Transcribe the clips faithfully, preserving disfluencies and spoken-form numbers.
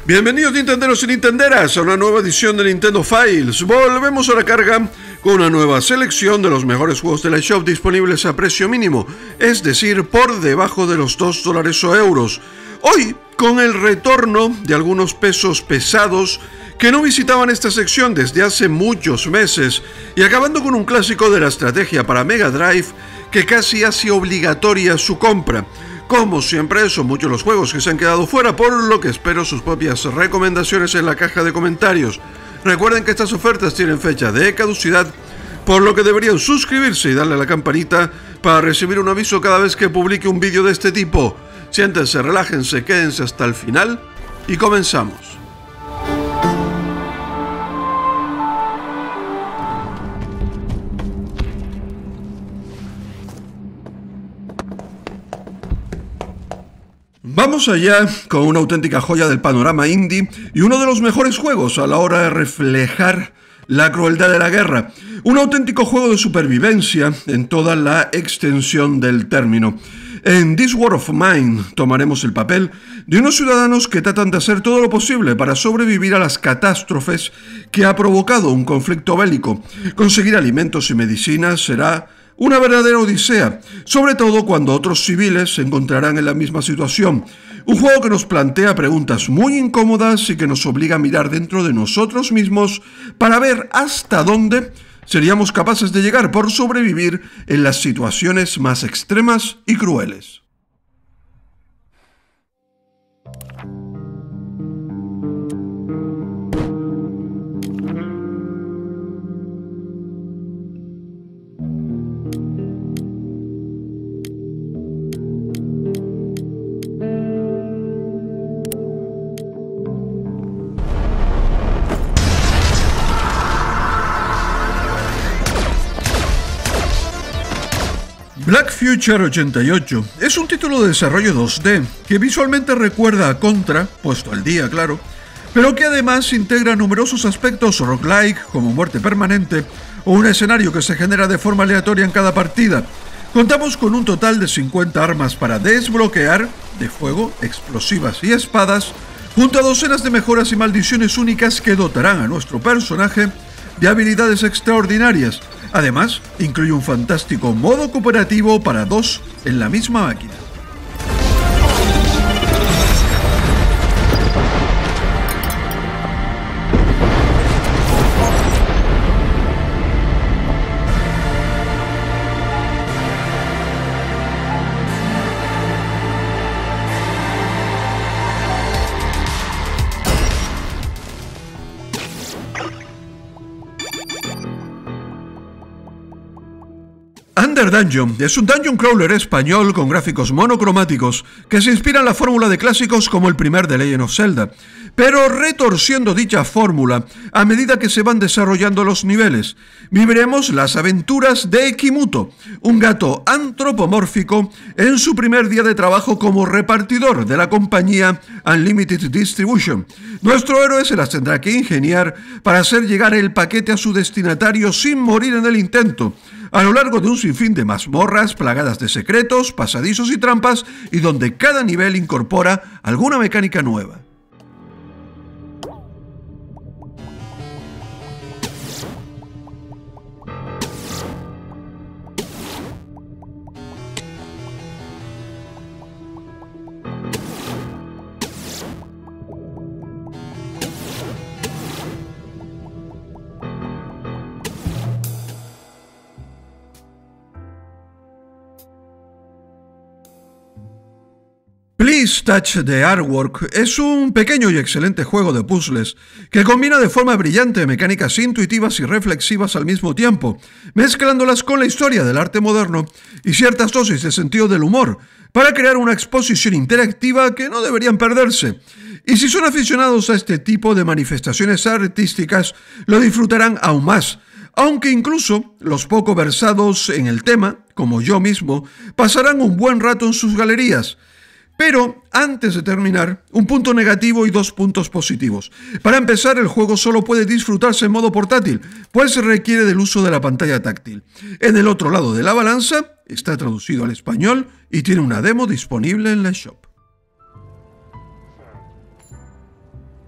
Bienvenidos Nintenderos y Nintenderas a una nueva edición de Nintendo Files. Volvemos a la carga con una nueva selección de los mejores juegos de la eShop disponibles a precio mínimo, es decir, por debajo de los dos dólares o euros. Hoy, con el retorno de algunos pesos pesados que no visitaban esta sección desde hace muchos meses, y acabando con un clásico de la estrategia para Mega Drive que casi hace obligatoria su compra. Como siempre, son muchos los juegos que se han quedado fuera, por lo que espero sus propias recomendaciones en la caja de comentarios. Recuerden que estas ofertas tienen fecha de caducidad, por lo que deberían suscribirse y darle a la campanita para recibir un aviso cada vez que publique un vídeo de este tipo. Siéntense, relájense, quédense hasta el final y comenzamos. Vamos allá con una auténtica joya del panorama indie y uno de los mejores juegos a la hora de reflejar la crueldad de la guerra. Un auténtico juego de supervivencia en toda la extensión del término. En This War of Mine tomaremos el papel de unos ciudadanos que tratan de hacer todo lo posible para sobrevivir a las catástrofes que ha provocado un conflicto bélico. Conseguir alimentos y medicinas será una verdadera odisea, sobre todo cuando otros civiles se encontrarán en la misma situación. Un juego que nos plantea preguntas muy incómodas y que nos obliga a mirar dentro de nosotros mismos para ver hasta dónde seríamos capaces de llegar por sobrevivir en las situaciones más extremas y crueles. Black Future ochenta y ocho es un título de desarrollo dos D que visualmente recuerda a Contra, puesto al día claro, pero que además integra numerosos aspectos roguelike como muerte permanente o un escenario que se genera de forma aleatoria en cada partida. Contamos con un total de cincuenta armas para desbloquear, de fuego, explosivas y espadas, junto a docenas de mejoras y maldiciones únicas que dotarán a nuestro personaje de habilidades extraordinarias. Además, incluye un fantástico modo cooperativo para dos en la misma máquina. Under Dungeon es un dungeon crawler español con gráficos monocromáticos que se inspira en la fórmula de clásicos como el primer The Legend of Zelda, pero retorciendo dicha fórmula a medida que se van desarrollando los niveles. Viviremos las aventuras de Kimuto, un gato antropomórfico en su primer día de trabajo como repartidor de la compañía Unlimited Distribution. Nuestro héroe se las tendrá que ingeniar para hacer llegar el paquete a su destinatario sin morir en el intento, a lo largo de un sinfín de mazmorras plagadas de secretos, pasadizos y trampas, y donde cada nivel incorpora alguna mecánica nueva. Please Touch the Artwork es un pequeño y excelente juego de puzzles que combina de forma brillante mecánicas intuitivas y reflexivas al mismo tiempo, mezclándolas con la historia del arte moderno y ciertas dosis de sentido del humor para crear una exposición interactiva que no deberían perderse. Y si son aficionados a este tipo de manifestaciones artísticas, lo disfrutarán aún más, aunque incluso los poco versados en el tema, como yo mismo, pasarán un buen rato en sus galerías. Pero, antes de terminar, un punto negativo y dos puntos positivos. Para empezar, el juego solo puede disfrutarse en modo portátil, pues se requiere del uso de la pantalla táctil. En el otro lado de la balanza, está traducido al español y tiene una demo disponible en la eShop.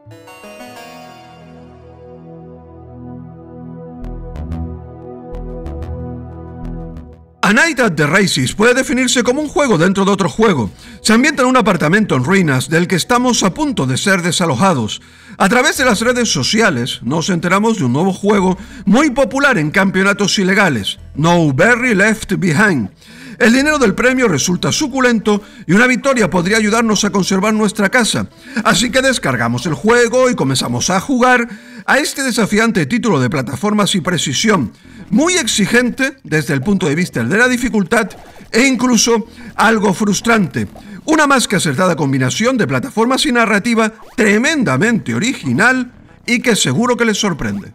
A Night at the Races puede definirse como un juego dentro de otro juego. Se ambienta en un apartamento en ruinas del que estamos a punto de ser desalojados. A través de las redes sociales nos enteramos de un nuevo juego muy popular en campeonatos ilegales, Nowhere Left Behind. El dinero del premio resulta suculento y una victoria podría ayudarnos a conservar nuestra casa. Así que descargamos el juego y comenzamos a jugar a este desafiante título de plataformas y precisión, muy exigente desde el punto de vista de la dificultad e incluso algo frustrante. Una más que acertada combinación de plataformas y narrativa tremendamente original y que seguro que les sorprende.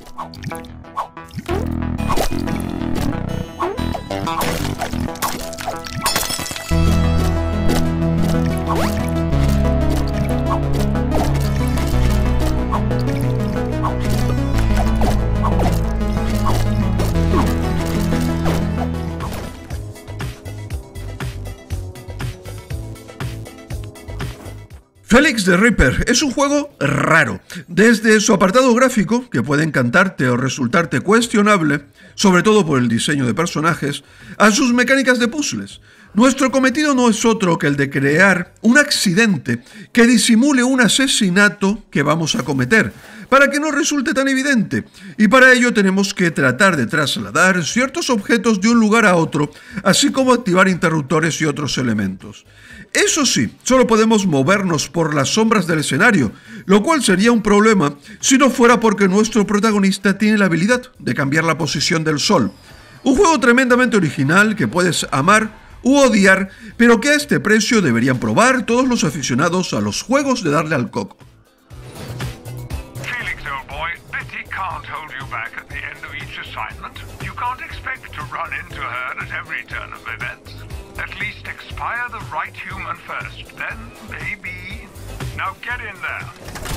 Felix the Reaper es un juego raro. Desde su apartado gráfico, que puede encantarte o resultarte cuestionable, sobre todo por el diseño de personajes, a sus mecánicas de puzzles. Nuestro cometido no es otro que el de crear un accidente que disimule un asesinato que vamos a cometer, para que no resulte tan evidente, y para ello tenemos que tratar de trasladar ciertos objetos de un lugar a otro, así como activar interruptores y otros elementos. Eso sí, solo podemos movernos por las sombras del escenario, lo cual sería un problema si no fuera porque nuestro protagonista tiene la habilidad de cambiar la posición del sol. Un juego tremendamente original que puedes amar u odiar, pero que a este precio deberían probar todos los aficionados a los juegos de darle al coco. Felix, old boy, Betty can't hold you back at the end of each assignment. You can't expect to run into her at every turn of events. At least expire the right human first, then maybe... Now get in there.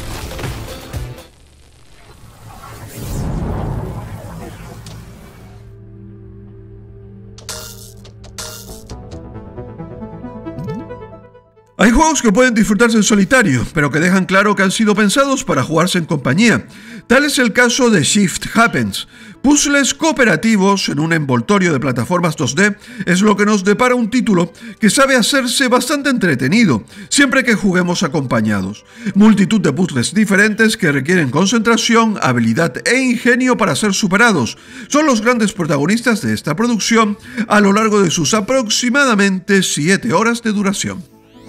Hay juegos que pueden disfrutarse en solitario, pero que dejan claro que han sido pensados para jugarse en compañía. Tal es el caso de Shift Happens. Puzzles cooperativos en un envoltorio de plataformas dos D es lo que nos depara un título que sabe hacerse bastante entretenido, siempre que juguemos acompañados. Multitud de puzzles diferentes que requieren concentración, habilidad e ingenio para ser superados. Son los grandes protagonistas de esta producción a lo largo de sus aproximadamente siete horas de duración.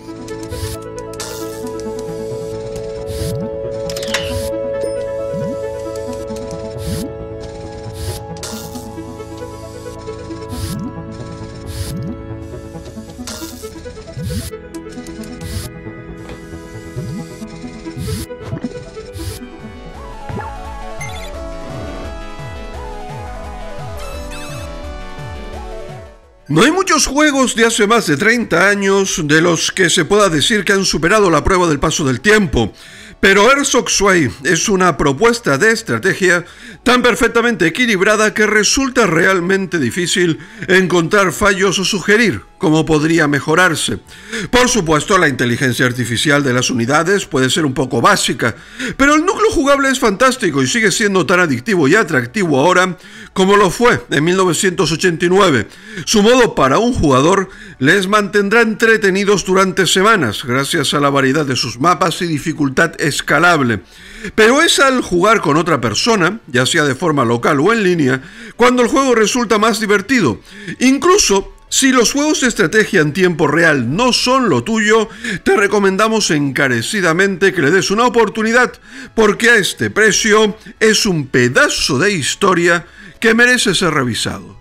No hay muchos juegos de hace más de treinta años de los que se pueda decir que han superado la prueba del paso del tiempo, pero Herzog Zwei es una propuesta de estrategia tan perfectamente equilibrada que resulta realmente difícil encontrar fallos o sugerir cómo podría mejorarse. Por supuesto, la inteligencia artificial de las unidades puede ser un poco básica, pero el núcleo jugable es fantástico y sigue siendo tan adictivo y atractivo ahora como lo fue en mil novecientos ochenta y nueve. Su modo para un jugador les mantendrá entretenidos durante semanas, gracias a la variedad de sus mapas y dificultad escalable. Pero es al jugar con otra persona, ya sea de forma local o en línea, cuando el juego resulta más divertido. Incluso si los juegos de estrategia en tiempo real no son lo tuyo, te recomendamos encarecidamente que le des una oportunidad, porque a este precio es un pedazo de historia que merece ser revisado.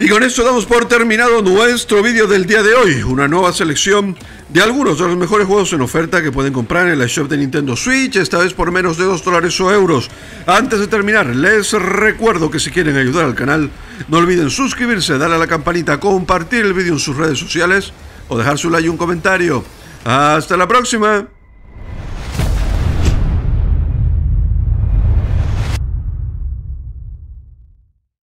Y con esto damos por terminado nuestro vídeo del día de hoy. Una nueva selección de algunos de los mejores juegos en oferta que pueden comprar en la shop de Nintendo Switch, esta vez por menos de dos dólares o euros. Antes de terminar, les recuerdo que si quieren ayudar al canal, no olviden suscribirse, darle a la campanita, compartir el vídeo en sus redes sociales o dejar su like y un comentario. ¡Hasta la próxima!